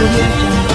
Audio Jungle.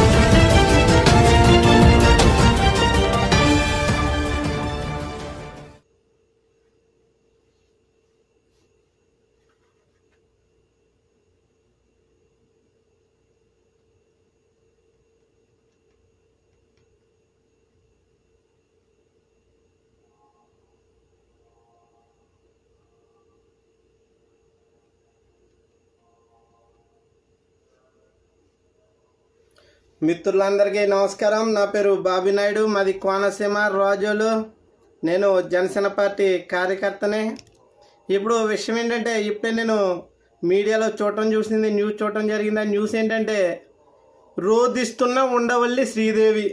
మిత్రులందరికీ నమస్కారం. నా పేరు బాబీ నాయుడు, మాది కోనసీమ రాజోలు. నేను జనసేన పార్టీ కార్యకర్తనే. ఇప్పుడు విషయం ఏంటంటే, ఇప్పుడే నేను మీడియాలో న్యూస్ చూడటం జరిగింది. ఆ న్యూస్ ఏంటంటే, రోధిస్తున్న ఉండవల్లి శ్రీదేవి,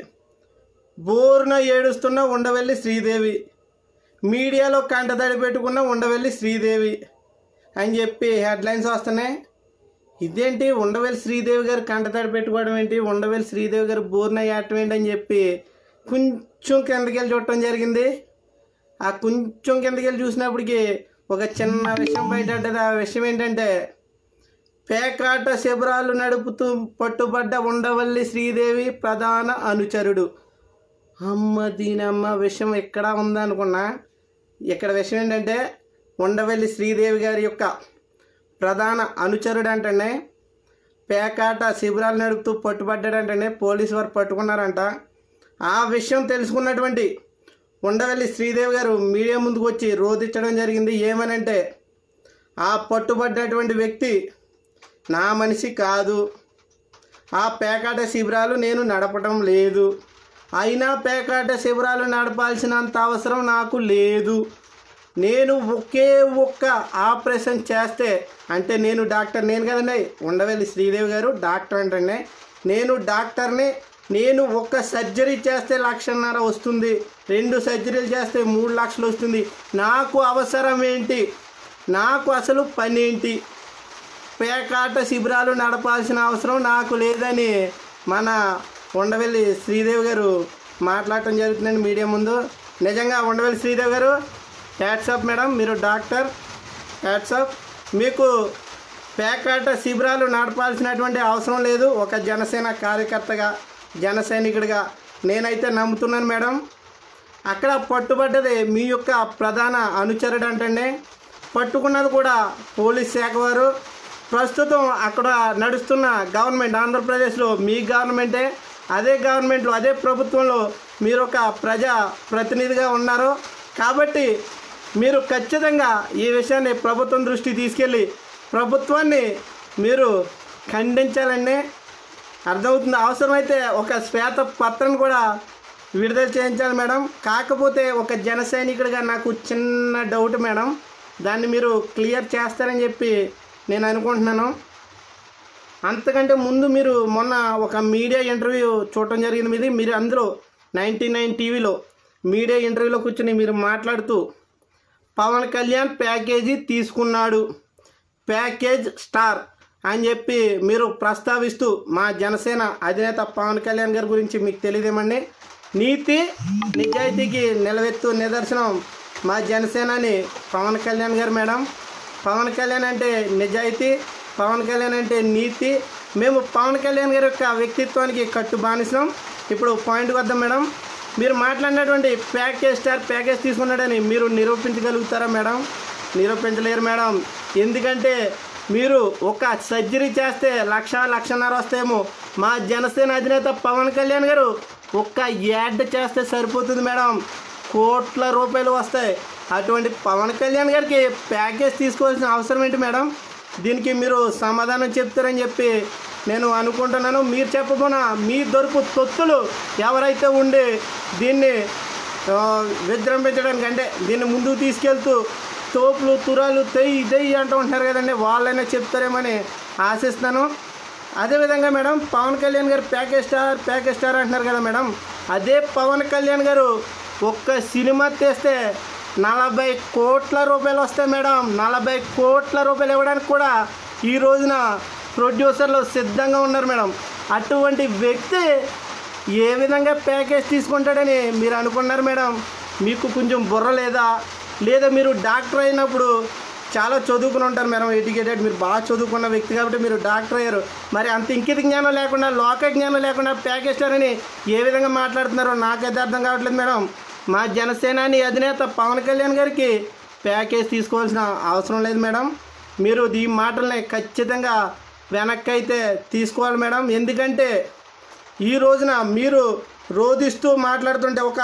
బోరున ఏడుస్తున్న ఉండవల్లి శ్రీదేవి, మీడియాలో కంటతడి పెట్టుకున్న ఉండవల్లి శ్రీదేవి అని చెప్పి హెడ్లైన్స్ వస్తున్నాయి. ఇదేంటి, ఉండవల్లి శ్రీదేవి గారు కంటతడి పెట్టుకోవడం ఏంటి, ఉండవల్లి శ్రీదేవి గారు బోర్న ఏటం ఏంటి అని చెప్పి కొంచెం కిందకెళ్ళి చూడటం జరిగింది. ఆ కొంచెం కిందకెళ్ళి చూసినప్పటికీ ఒక చిన్న విషయం బయటపడ్డది. ఆ విషయం ఏంటంటే, పేకాట శిబిరాలు నడుపుతూ పట్టుబడ్డ ఉండవల్లి శ్రీదేవి ప్రధాన అనుచరుడు. అమ్మ దీనమ్మ, విషయం ఎక్కడ ఉందనుకున్నా. ఇక్కడ విషయం ఏంటంటే, ఉండవల్లి శ్రీదేవి గారి యొక్క ప్రధాన అనుచరుడు అంటనే పేకాట శిబిరాలు నడుపుతూ పట్టుబడ్డాడంటనే పోలీసు వారు పట్టుకున్నారంట. ఆ విషయం తెలుసుకున్నటువంటి ఉండవల్లి శ్రీదేవి గారు మీడియా ముందుకు వచ్చి రోధించడం జరిగింది. ఏమనంటే, ఆ పట్టుబడ్డటువంటి వ్యక్తి నా మనిషి కాదు, ఆ పేకాట శిబిరాలు నేను నడపడం లేదు, అయినా పేకాట శిబిరాలు నడపాల్సినంత అవసరం నాకు లేదు, నేను ఒకే ఒక్క ఆపరేషన్ చేస్తే, అంటే నేను డాక్టర్, నేను కదండి ఉండవల్లి శ్రీదేవి గారు డాక్టర్ అంటే, నేను డాక్టర్ని, నేను ఒక్క సర్జరీ చేస్తే 1,50,000 వస్తుంది, 2 సర్జరీలు చేస్తే 3 లక్షలు వస్తుంది, నాకు అవసరం ఏంటి, నాకు అసలు పని ఏంటి, పేకాట శిబిరాలు నడపాల్సిన అవసరం నాకు లేదని మన ఉండవల్లి శ్రీదేవి గారు మాట్లాడటం జరుగుతుందండి మీడియా ముందు. నిజంగా ఉండవల్లి శ్రీదేవి గారు హ్యాట్సాప్ మేడం, మీరు డాక్టర్, హ్యాట్సాప్. మీకు పేకాట శిబిరాలు నడపాల్సినటువంటి అవసరం లేదు. ఒక జనసేన కార్యకర్తగా, జన సైనికుడిగా నేనైతే నమ్ముతున్నాను మేడం. అక్కడ పట్టుబడ్డది మీ యొక్క ప్రధాన అనుచరుడు అంటే, పట్టుకున్నది కూడా పోలీస్ శాఖ వారు. ప్రస్తుతం అక్కడ నడుస్తున్న గవర్నమెంట్ ఆంధ్రప్రదేశ్లో మీ గవర్నమెంటే, అదే గవర్నమెంట్లో అదే ప్రభుత్వంలో మీరు ఒక ప్రజా ప్రతినిధిగా ఉన్నారు. కాబట్టి మీరు ఖచ్చితంగా ఈ విషయాన్ని ప్రభుత్వం దృష్టికి తీసుకెళ్ళి ప్రభుత్వాన్ని మీరు ఖండించాలని అర్థమవుతుంది. అవసరమైతే ఒక శ్వేత పత్రం కూడా విడుదల చేయించాలి మేడం. కాకపోతే ఒక జన సైనికుడిగా నాకు చిన్న డౌట్ మేడం, దాన్ని మీరు క్లియర్ చేస్తారని చెప్పి నేను అనుకుంటున్నాను. అంతకంటే ముందు మీరు మొన్న ఒక మీడియా ఇంటర్వ్యూ చూడటం జరిగింది. మీరు అందులో 99 టీవీలో మీడియా ఇంటర్వ్యూలో కూర్చొని మీరు మాట్లాడుతూ పవన్ కళ్యాణ్ ప్యాకేజీ తీసుకున్నాడు, ప్యాకేజ్ స్టార్ అని చెప్పి మీరు ప్రస్తావిస్తూ మా జనసేన అధినేత పవన్ కళ్యాణ్ గారి గురించి మీకు తెలియదేమండి. నీతి నిజాయితీకి నిలవెత్తు నిదర్శనం మా జనసేనని పవన్ కళ్యాణ్ గారు మేడం. పవన్ కళ్యాణ్ అంటే నిజాయితీ, పవన్ కళ్యాణ్ అంటే నీతి. మేము పవన్ కళ్యాణ్ గారి యొక్క వ్యక్తిత్వానికి కట్టు బానిసం. ఇప్పుడు పాయింట్కి వద్దాం మేడం. మీరు మాట్లాడినటువంటి ప్యాకేజ్ స్టార్ ప్యాకేజ్ తీసుకున్నాడని మీరు నిరూపించగలుగుతారా మేడం? నిరూపించలేరు మేడం. ఎందుకంటే మీరు ఒక సర్జరీ చేస్తే 1,00,000-1,50,000 వస్తాయేమో. మా జనసేన అధినేత పవన్ కళ్యాణ్ గారు ఒక్క యాడ్ చేస్తే సరిపోతుంది మేడం, కోట్ల రూపాయలు వస్తాయి. అటువంటి పవన్ కళ్యాణ్ గారికి ప్యాకేజ్ తీసుకోవాల్సిన అవసరం ఏంటి మేడం? దీనికి మీరు సమాధానం చెప్తారని చెప్పి నేను అనుకుంటున్నాను. మీరు చెప్పబోనా మీ దొరుకు తొత్తులు ఎవరైతే ఉండి దీన్ని విజృంభించడానికి, అంటే దీన్ని ముందుకు తీసుకెళ్తూ తోపులు తురాలు దెయ్యి అంటూ ఉంటున్నారు కదండి, వాళ్ళైనా చెప్తారేమని ఆశిస్తాను. అదేవిధంగా మేడం, పవన్ కళ్యాణ్ గారు ప్యాకేజ్ స్టార్ అంటున్నారు కదా మేడం, అదే పవన్ కళ్యాణ్ గారు ఒక్క సినిమా తీస్తే 40 కోట్ల రూపాయలు వస్తాయి మేడం. 40 కోట్ల రూపాయలు ఇవ్వడానికి కూడా ఈ రోజున ప్రొడ్యూసర్లు సిద్ధంగా ఉన్నారు మేడం. అటువంటి వ్యక్తి ఏ విధంగా ప్యాకేజ్ తీసుకుంటాడని మీరు అనుకున్నారు మేడం? మీకు కొంచెం బుర్ర లేదా? లేదా మీరు డాక్టర్ అయినప్పుడు చాలా చదువుకుని ఉంటారు మేడం, ఎడ్యుకేటెడ్, మీరు బాగా చదువుకున్న వ్యక్తి కాబట్టి మీరు డాక్టర్ అయ్యారు. మరి అంత ఇంకిత జ్ఞానం లేకుండా, లోక జ్ఞానం లేకుండా ప్యాకేజ్ అని ఏ విధంగా మాట్లాడుతున్నారో నాకైతే అర్థం కావట్లేదు మేడం. మా జనసేనాని అధినేత పవన్ కళ్యాణ్ గారికి ప్యాకేజ్ తీసుకోవాల్సిన అవసరం లేదు మేడం. మీరు ఈ మాటల్ని ఖచ్చితంగా వెనక్కి అయితే తీసుకోవాలి మేడం. ఎందుకంటే ఈ రోజున మీరు రోధిస్తూ మాట్లాడుతుంటే ఒక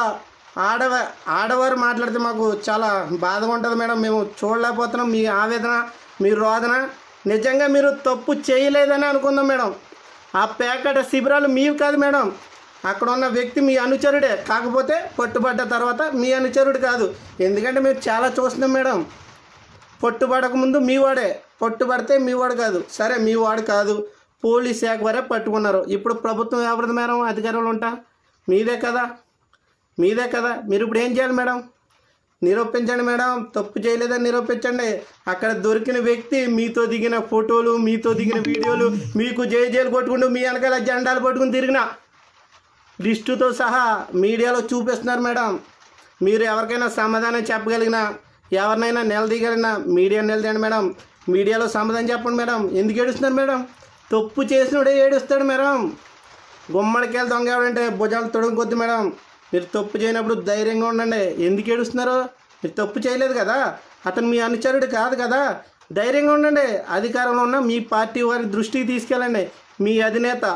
ఆడవారు మాట్లాడితే మాకు చాలా బాధగా ఉంటుంది మేడం. మేము చూడలేకపోతున్నాం మీ ఆవేదన, మీ రోదన. నిజంగా మీరు తప్పు చేయలేదని అనుకుందాం మేడం. ఆ పేకాట శిబిరాలు మీవి కాదు మేడం, అక్కడ ఉన్న వ్యక్తి మీ అనుచరుడే. కాకపోతే పట్టుబడ్డ తర్వాత మీ అనుచరుడు కాదు. ఎందుకంటే మేము చాలా చూస్తున్నాం మేడం. పట్టుబడక ముందు మీ వాడే, పట్టుబడితే మీ వాడు కాదు. సరే మీ వాడు కాదు, పోలీస్ శాఖ వారే పట్టుకున్నారు. ఇప్పుడు ప్రభుత్వం ఎవరిది మేడం అధికారంలో ఉంటా? మీదే కదా, మీదే కదా. మీరు ఇప్పుడు ఏం చేయాలి మేడం? నిరూపించండి మేడం, తప్పు చేయలేదని నిరూపించండి. అక్కడ దొరికిన వ్యక్తి మీతో దిగిన ఫోటోలు, మీతో దిగిన వీడియోలు, మీకు జైలు కొట్టుకుంటూ మీ వెనకాల జెండాలు పట్టుకుని తిరిగిన లిస్టుతో సహా మీడియాలో చూపిస్తున్నారు మేడం. మీరు ఎవరికైనా సమాధానం చెప్పగలిగినా, ఎవరినైనా నిలదీయగలిగినా మీడియా నిలదీయండి మేడం. మీడియాలో సమాధానం చెప్పండి మేడం. ఎందుకు ఏడుస్తున్నారు మేడం? తప్పు చేసినోడే ఏడుస్తాడు మేడం. గుమ్మడికాయలు దొంగ ఎవడంటే భుజాలు తొడుగుకొద్దు మేడం. మీరు తప్పు చేయనప్పుడు ధైర్యంగా ఉండండి. ఎందుకు ఏడుస్తున్నారు? మీరు తప్పు చేయలేదు కదా, అతను మీ అనుచరుడు కాదు కదా, ధైర్యంగా ఉండండి. అధికారంలో ఉన్న మీ పార్టీ వారి దృష్టికి తీసుకెళ్ళండి, మీ అధినేత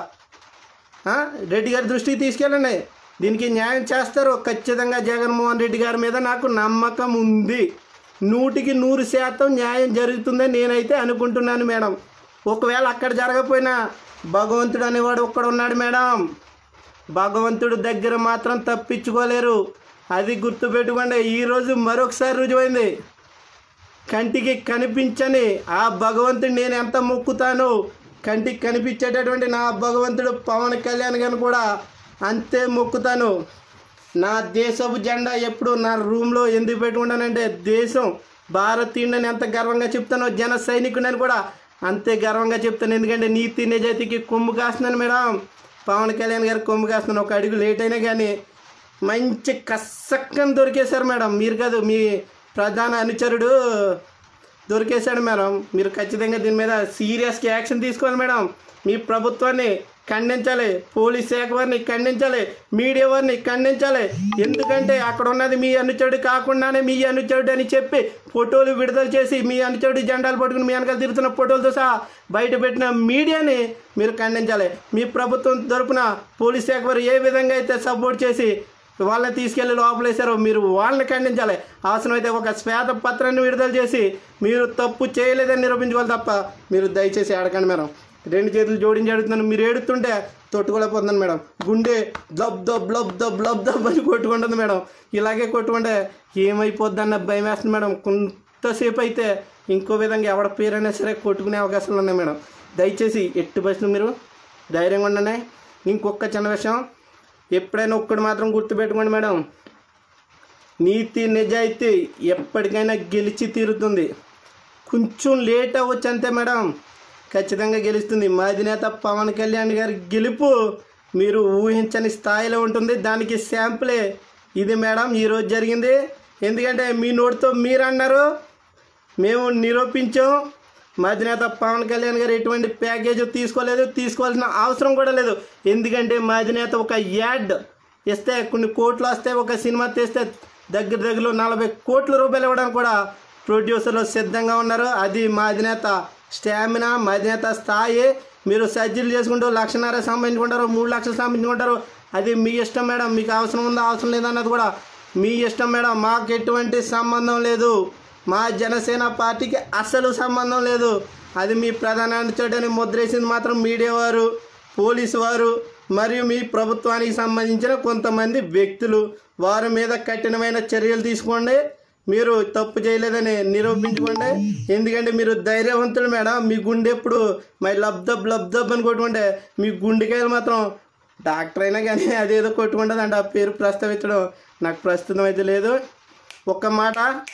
రెడ్డి గారి దృష్టికి తీసుకెళ్ళండి. దీనికి న్యాయం చేస్తారు ఖచ్చితంగా. జగన్మోహన్ రెడ్డి గారి మీద నాకు నమ్మకం ఉంది. 100% న్యాయం జరుగుతుందని నేనైతే అనుకుంటున్నాను మేడం. ఒకవేళ అక్కడ జరగకపోయినా భగవంతుడు అనేవాడు ఒక్కడున్నాడు మేడం. భగవంతుడు దగ్గర మాత్రం తప్పించుకోలేరు, అది గుర్తుపెట్టుకోండి. ఈరోజు మరొకసారి రుజువైంది. కంటికి కనిపించని ఆ భగవంతుడు నేను ఎంత మొక్కుతానో, కంటికి కనిపించేటటువంటి నా భగవంతుడు పవన్ కళ్యాణ్ గారిని కూడా అంతే మొక్కుతాను. నా దేశపు జెండా ఎప్పుడు నా రూమ్లో ఎందుకు పెట్టుకుంటానంటే, దేశం భారతీయుడని ఎంత గర్వంగా చెప్తానో, జన సైనికుడని కూడా అంతే గర్వంగా చెప్తాను. ఎందుకంటే నీతి నిజాయితీకి కొమ్ము కాస్తున్నాను మేడం. పవన్ కళ్యాణ్ గారికి కొమ్ము కాస్తున్నాను. ఒక అడుగు లేట్ అయినా కానీ మంచి కసక్కని దొరికేశారు మేడం. మీరు కాదు, మీ ప్రధాన అనుచరుడు దొరికేశాడు మేడం. మీరు ఖచ్చితంగా దీని మీద సీరియస్గా యాక్షన్ తీసుకోవాలి మేడం. మీ ప్రభుత్వాన్ని ఖండించాలి, పోలీస్ శాఖ వారిని ఖండించాలి, మీడియా వారిని ఖండించాలి. ఎందుకంటే అక్కడ ఉన్నది మీ అనుచరుడు కాకుండానే మీ అనుచరుడు అని చెప్పి ఫోటోలు విడుదల చేసి మీ అనుచరుడు జెండాలు పట్టుకుని మీ వెనకాల తిరుగుతున్న ఫోటోలతో సహా బయట పెట్టిన మీడియాని మీరు ఖండించాలి. మీ ప్రభుత్వం తరపున పోలీస్ శాఖ వారు ఏ విధంగా అయితే సపోర్ట్ చేసి వాళ్ళని తీసుకెళ్లి లోపలేశారో మీరు వాళ్ళని ఖండించాలి. అవసరమైతే ఒక శ్వేత పత్రాన్ని విడుదల చేసి మీరు తప్పు చేయలేదని నిరూపించుకోవాలి తప్ప మీరు దయచేసి ఆడకండి మేడం. 2 చేతులు జోడించి అడుగుతున్నాను. మీరు ఏడుతుంటే తొట్టుకోలేకపోతున్నాను మేడం. గుండె దబ్ దబ్ లబ్ దబ్ లబ్ దబ్ అని కొట్టుకుంటుంది మేడం. ఇలాగే కొట్టుకుంటే ఏమైపోద్ది అన్న భయం వేస్తుంది మేడం. కొంతసేపు అయితే ఇంకో విధంగా ఎవడ పేరైనా సరే కొట్టుకునే అవకాశాలు ఉన్నాయి మేడం. దయచేసి ఎట్టి పరిస్థితులు మీరు ధైర్యంగా ఉండండి. ఇంకొక చిన్న విషయం, ఎప్పుడైనా ఒక్కటి మాత్రం గుర్తుపెట్టుకోండి మేడం, నీతి నిజాయితీ ఎప్పటికైనా గెలిచి తీరుతుంది. కొంచెం లేట్ అవ్వచ్చు అంతే మేడం, ఖచ్చితంగా గెలుస్తుంది. మా అధినేత పవన్ కళ్యాణ్ గారి గెలుపు మీరు ఊహించని స్థాయిలో ఉంటుంది. దానికి శాంపులే ఇది మేడం ఈరోజు జరిగింది. ఎందుకంటే మీ నోటితో మీరు అన్నారు, మేము నిరూపించాం. మా అధినేత పవన్ కళ్యాణ్ గారు ఎటువంటి ప్యాకేజ్ తీసుకోలేదు, తీసుకోవాల్సిన అవసరం కూడా లేదు. ఎందుకంటే మా అధినేత ఒక యాడ్ ఇస్తే కొన్ని కోట్లు వస్తే, ఒక సినిమా తీస్తే దగ్గరలో 40 కోట్ల రూపాయలు ఇవ్వడానికి కూడా ప్రొడ్యూసర్లు సిద్ధంగా ఉన్నారు. అది మా అధినేత స్టామినా, మా అధినేత స్థాయి. మీరు సర్జరీలు చేసుకుంటూ 1,50,000 సంపాదించుకుంటారు, 3 లక్షలు సంపాదించుకుంటారు, అది మీ ఇష్టం మేడం. మీకు అవసరం ఉందా అవసరం లేదన్నది కూడా మీ ఇష్టం మేడం. మాకు ఎటువంటి సంబంధం లేదు, మా జనసేన పార్టీకి అసలు సంబంధం లేదు. అది మీ ప్రధాన అనుచరుడని ముద్రేసింది మాత్రం మీడియా వారు, పోలీసు వారు మరియు మీ ప్రభుత్వానికి సంబంధించిన కొంతమంది వ్యక్తులు. వారి మీద కఠినమైన చర్యలు తీసుకోండి. మీరు తప్పు చేయలేదని నిరూపించుకోండి. ఎందుకంటే మీరు ధైర్యవంతులు మేడం. మీ గుండె ఎప్పుడు మై లబ్దబ్ లబ్దబ్ అని కొట్టుకుంటే మీ గుండెకాయలు మాత్రం డాక్టర్ అయినా కానీ అదేదో కొట్టుకుంటుంది అంటే ఆ పేరు ప్రస్తావించడం నాకు ప్రస్తుతం అయితే లేదు. ఒక్క మాట,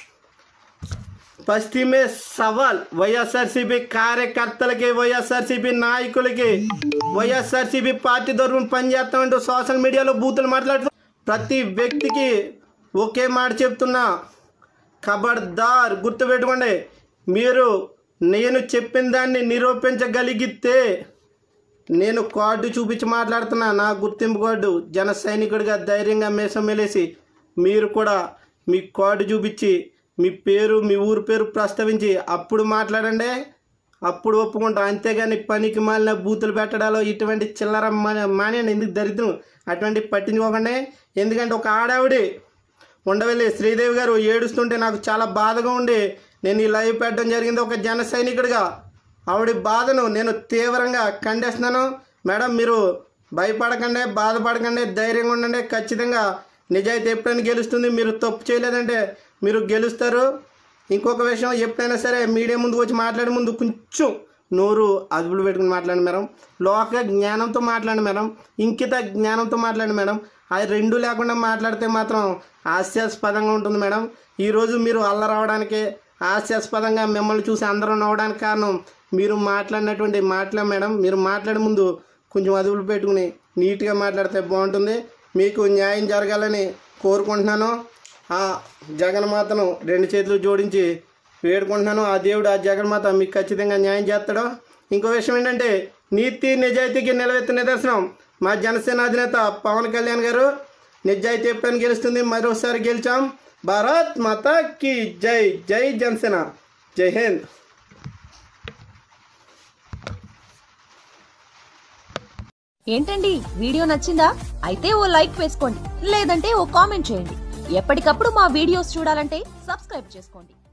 పశ్చిమే సవాల్ వైఎస్ఆర్సీపీ కార్యకర్తలకి, వైఎస్ఆర్సీపీ నాయకులకి, వైఎస్ఆర్సీపీ పార్టీ తరఫున పనిచేస్తామంటూ సోషల్ మీడియాలో బూతులు మాట్లాడుతూ ప్రతి వ్యక్తికి ఒకే మాట చెప్తున్నా, ఖబర్దార్ గుర్తుపెట్టుకోండి. మీరు నేను చెప్పిన దాన్ని నిరూపించగలిగితే నేను కార్డు చూపించి మాట్లాడుతున్నా, నా గుర్తింపు కార్డు, జన సైనికుడిగా ధైర్యంగా మీసం మెలేసి మీరు కూడా మీ కార్డు చూపించి మీ పేరు మీ ఊరు పేరు ప్రస్తావించి అప్పుడు మాట్లాడండి, అప్పుడు ఒప్పుకుంటా. అంతేగాని పనికి మాలిన బూతులు పెట్టడాలో ఇటువంటి చిల్లర మానేయండి. ఎందుకు దరిద్రం అటువంటి పట్టించుకోకండి. ఎందుకంటే ఒక ఆడావిడి ఉండవల్లి శ్రీదేవి గారు ఏడుస్తుంటే నాకు చాలా బాధగా ఉండి నేను ఈ లైవ్ పెట్టడం జరిగింది. ఒక జన సైనికుడిగా ఆవిడ బాధను నేను తీవ్రంగా ఖండిస్తున్నాను. మేడం మీరు భయపడకండి, బాధపడకండి, ధైర్యంగా ఉండండి. ఖచ్చితంగా నిజాయితీ ఎప్పుడైనా గెలుస్తుంది. మీరు తప్పు చేయలేదంటే మీరు గెలుస్తారు. ఇంకొక విషయం, ఎప్పుడైనా సరే మీడియా ముందుకు వచ్చి మాట్లాడే ముందు కొంచెం నోరు అదుపులు పెట్టుకుని మాట్లాడండి మేడం. లోక జ్ఞానంతో మాట్లాడండి మేడం, ఇంకిత జ్ఞానంతో మాట్లాడండి మేడం. అది రెండు లేకుండా మాట్లాడితే మాత్రం హాస్యాస్పదంగా ఉంటుంది మేడం. ఈరోజు మీరు అల్లరవడానికి హాస్యాస్పదంగా మిమ్మల్ని చూసి అందరూ నవ్వడానికి కారణం మీరు మాట్లాడినటువంటి మాటలే మేడం. మీరు మాట్లాడే ముందు కొంచెం అదుపులు పెట్టుకుని నీట్గా మాట్లాడితే బాగుంటుంది. మీకు న్యాయం జరగాలని కోరుకుంటున్నాను. ఆ జగన్మాతను రెండు చేతులు జోడించి వేడుకుంటున్నాను. ఆ దేవుడు ఆ జగన్మాత మీకు ఖచ్చితంగా న్యాయం చేస్తాడు. ఇంకో విషయం ఏంటంటే నీతి నిజాయితీకి నిలవెత్తిన నిదర్శనం మా జనసేన అధినేత పవన్ కళ్యాణ్ గారు. నిజాయితీ ఎప్పుడైనా గెలుస్తుంది, మరోసారి గెలిచాం. భారత్ మాతా కీ జై. జై జనసేన, జై హింద్. ఏంటండి వీడియో నచ్చిందా? అయితే ఓ లైక్ వేసుకోండి, లేదంటే ఓ కామెంట్ చేయండి. ఎప్పటికప్పుడు మా వీడియోస్ చూడాలంటే సబ్స్క్రైబ్ చేసుకోండి.